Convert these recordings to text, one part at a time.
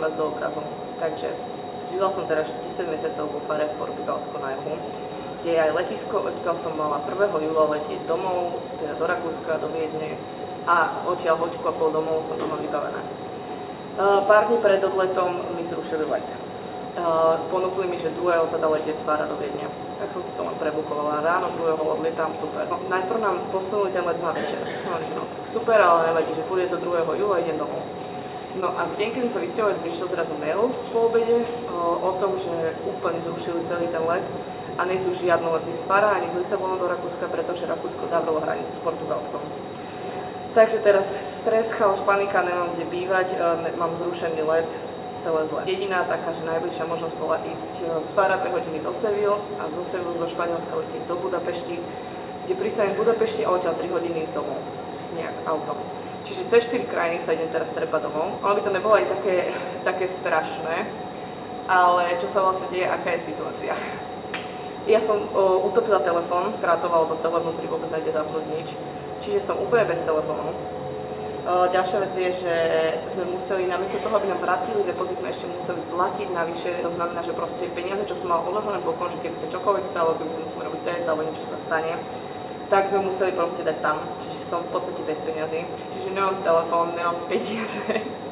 vás do obrazu. Takže žila som teraz 10 mesiacov vo Fare v Portugalsku na juhu, kde je aj letisko, odkiaľ som mala 1. júla letieť domov, teda do Rakúska, do Viedne a odtiaľ hoďku a pol domov som doma vybavená. Pár dní pred odletom mi zrušili let. Ponúkli mi, že 2. sa dá letieť z Fara do Viedne. Tak som si to len prebukovala. Ráno 2. odlietam, super. No, najprv nám posunuli ten let na večer. No, tak super, ale nevadí, že furt je to 2. júla, idem domov. No a v deň, keď sa vysťahovali, prišiel zrazu mail po obede o tom, že úplne zrušili celý ten let a nie sú žiadne lety z Fara ani z Lisabonu do Rakúska, pretože Rakúsko zavrelo hranicu s Portugalskom. Takže teraz stres, chaos, panika, nemám kde bývať, mám zrušený let, celé zle. Jediná taká, že najbližšia možnosť bola ísť z Fara 2 hodiny do Seville a zo Seville zo Španielska letieť do Budapešti, kde pristanem v Budapešti a odtiaľ 3 hodiny ísť domov, nejak autom. Čiže cez 4 krajiny sa idem teraz trepať domov. Ono by to nebolo aj také strašné, ale čo sa vlastne deje, aká je situácia. Ja som utopila telefón, krátovalo to celé vnútri, vôbec nejde zapnúť nič. Čiže som úplne bez telefónu. Ďalšia vec je, že sme museli, namiesto toho, aby nám vrátili depozit, sme ešte museli platiť navyše. To znamená, že proste peniaze, čo som mal odložené bokom, že keby sa čokoľvek stalo, keby som musel robiť test alebo niečo sa stane, tak sme museli proste dať tam. Čiže som v podstate bez peniazy. Čiže nemám telefón, nemám peniaze.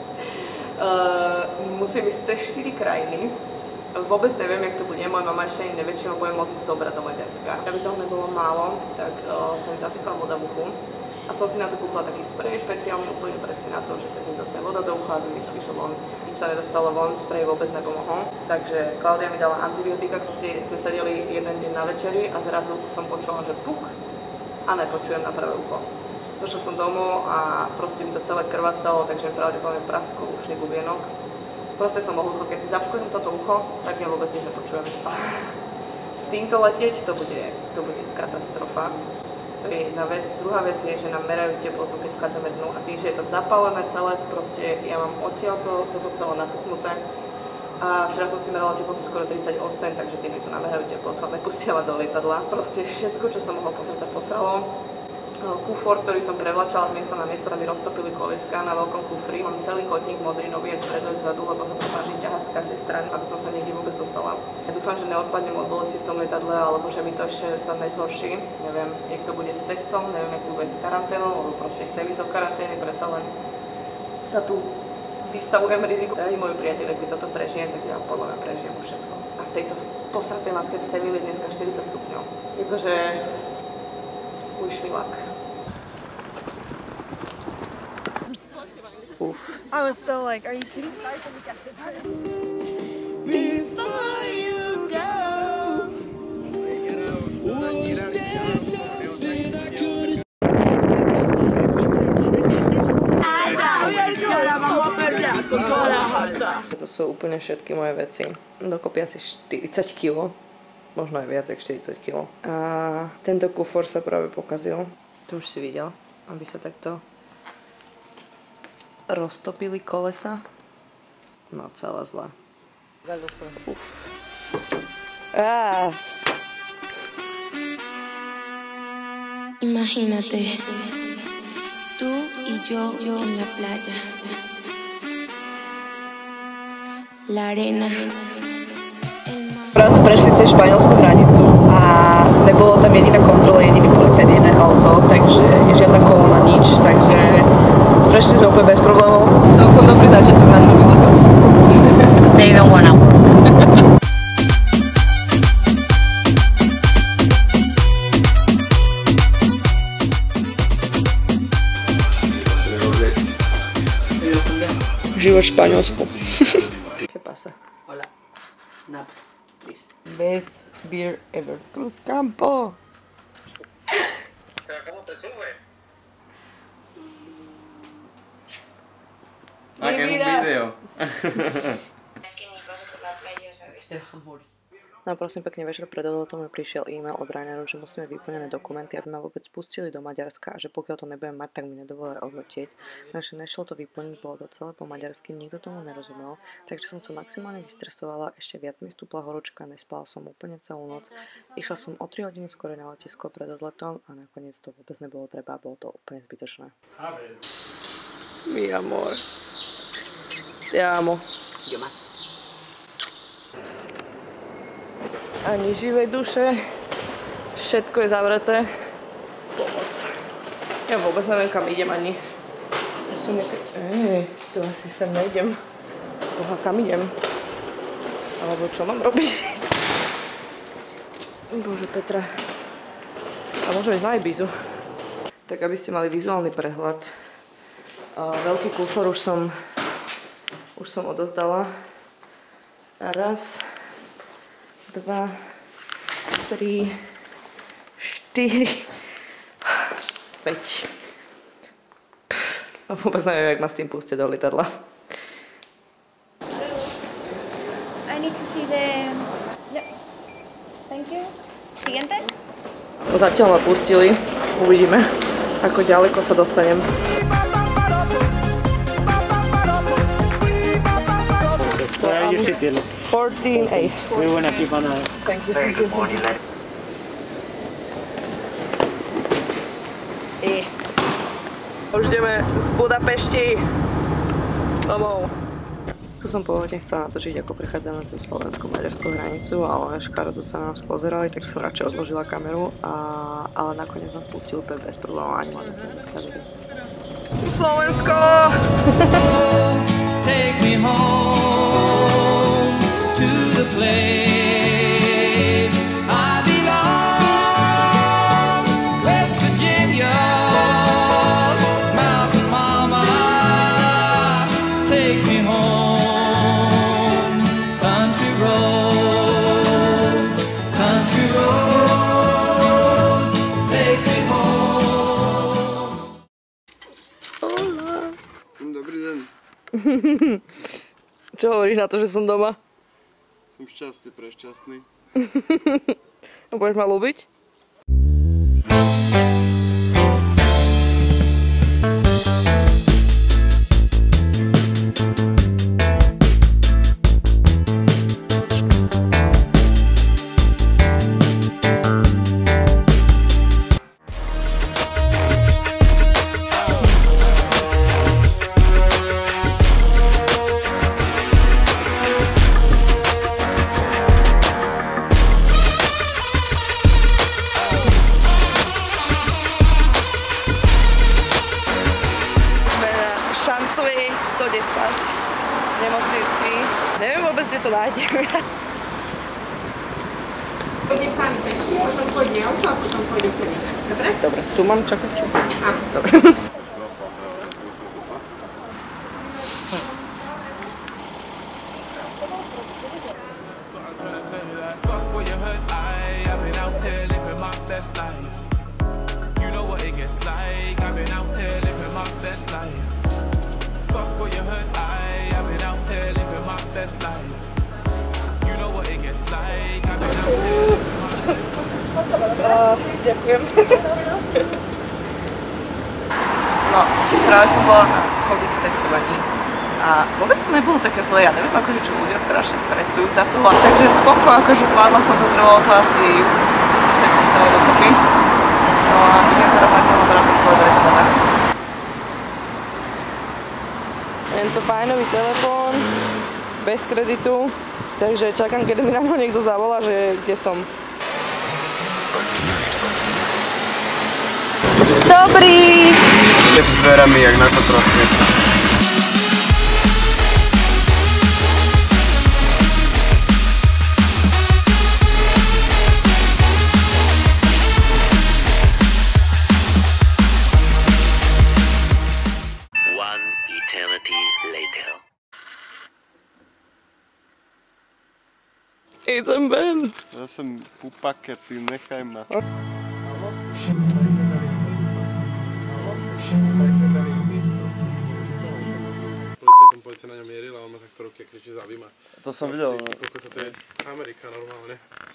Musím ísť cez 4 krajiny. Vôbec neviem, jak to bude. Moja mama ešte ani nevie, či ma budem môcť zobrať do Maďarska. Aby toho nebolo málo, tak som mi zasypala voda v uchu. A som si na to kúpila taký sprej špeciálny úplne presne na to, že keď si dostane voda do ucha, aby mi to vyšlo von. Nič sa nedostalo von, sprej vôbec nepomohol. Takže Klaudia mi dala antibiotika, keď sme sedeli jeden deň na večeri a zrazu som počula, že puk a nepočujem na pravé ucho. Došla som domov a proste mi to celé krvácalo, takže mi pravdepodobne praskol ušný bubienok. Proste som mohol, keď si zapchnem toto ucho, tak ja vôbec nič nepočujem. S týmto letieť to bude katastrofa. To je jedna vec. Druhá vec je, že nám merajú teplotu, keď vchádzame dnu a tým, že je to zapálené celé, proste ja mám odtiaľ toto celé napuchnuté. A včera som si merala teplotu skoro 38, takže keď mi tu namerajú teplotu a nepustia ma do lietadla. Proste všetko, čo som mohla posrať, sa posralo. Kufor, ktorý som prevlačala z miesta na miesto, mi roztopili kolieska na veľkom kufri. Mám celý kotník modrý, nový aj spredu, aj zadu, lebo sa to snažím ťahať z každej strany, aby som sa niekde vôbec dostala. Ja dúfam, že neodpadnem od bolesti v tom lietadle, alebo že mi to ešte sa nezhorší. Neviem, jak to bude s testom, neviem, jak to bude s karanténou, lebo proste chcem ísť do karantény, predsa len sa tu vystavujem riziku. Drahí moji priatelia, keď toto prežijem, tak ja podľa mňa prežijem už všetko. A v tejto posratej maske v Sevilli dneska 40 stupňov. Jakože už milák. I was so like, are you kidding me? Before you go, was there something I could To sú úplne všetky moje veci. Dokopy asi 40 kg. Možno aj viac ako 40 kg. A tento kufor sa práve pokazil. To už si videl, aby sa takto roztopili kolesa. No, celé zlé. Uf. Imagínate, tú y yo en la playa. La arena. Práve prešli cez španielsku hranicu a nebolo tam jediná kontrola, jediný policajt, jediné auto, takže je žiadna kolona, nič, takže prešli sme úplne bez problémov. Celkom dobrý začiatok nášho výletu. They don't wanna. Život v Španielsku. ¿Qué pasa? Hola. Nap, please. Best beer ever. Cruz Campo. ¿Pero cómo se sube? Mi que vida. un video. Es que ni paso por la playa, ¿sabes? Te dejan morir. No prosím pekne, večer pred odletom mi prišiel e-mail od Ryanairu, že musíme vyplnené dokumenty, aby ma vôbec pustili do Maďarska a že pokiaľ to nebudem mať, tak mi nedovolia odletieť. Takže nešlo to vyplniť, bolo to celé po maďarsky, nikto tomu nerozumel, takže som sa maximálne vystresovala, ešte viac mi stúpla horúčka, nespala som úplne celú noc. Išla som o 3 hodiny skôr na letisko pred odletom a nakoniec to vôbec nebolo treba, bolo to úplne zbytočné. Mi amor. Te amo. Yo más. Ani živej duše. Všetko je zavreté. Pomoc. Ja vôbec neviem, kam idem ani. Sú nejaké... tu asi sem nejdem. Boha, kam idem? Alebo čo mám robiť? Bože, Petra. A môžem ísť na Ibizu. Tak, aby ste mali vizuálny prehľad. Veľký kúfor už som odozdala. Raz, 2, 3, 4, 5. Vôbec neviem, jak ma s tým pustie do lietadla. I need to see the... Yep. Thank you. Siguiente. Zatiaľ ma pustili. Uvidíme, ako ďaleko sa dostanem. So you sit here. 14A. We wanna keep on a... Thank you. Už ideme z Budapešti domov. Tu som pôvodne chcela natočiť, ako prechádzame cez slovensko-maďarskú hranicu, ale škaredo sa nás pozerali, tak som radšej odložila kameru, ale nakoniec nás pustili úplne bez problémov, ani ma nás nezastavili. Slovensko! Take me home to the place I belong, West Virginia, Mountain Mama. Take me home, country roads, take me home. Hola. Dobrý deň. Čo hovoríš na to, že som doma? Som šťastný, prešťastný. Budeš ma ľúbiť? Šancovej 110 nemocnici. Neviem vôbec, kde to nájdem. Pôjde pán pešky, potom pôjde auto a potom pôjdete vy. Dobre? Dobre, tu mám čakačku. Áno. Dobre. Ďakujem. No, práve som bola na COVID testovaní a vôbec to nebolo také zlé. Ja neviem, akože čo ľudia strašne stresujú za to. Takže spoko, akože zvládla som to, trvalo to asi 10 sekúnd celé dokopy. No a budem teraz na môjho brata v celé Bratislave. Tento fajnový telefón, bez kreditu, takže čakám, keď mi na mňa niekto zavolá, že kde som. Dobrý! S dverami, jak na to proste. One eternity later. Idem ven. Ja som pupak, ty nechaj ma. Policia na ňa mierila, on ma takto ruky kričí za vyma. To som videl. Koľko toto je Amerika normálne.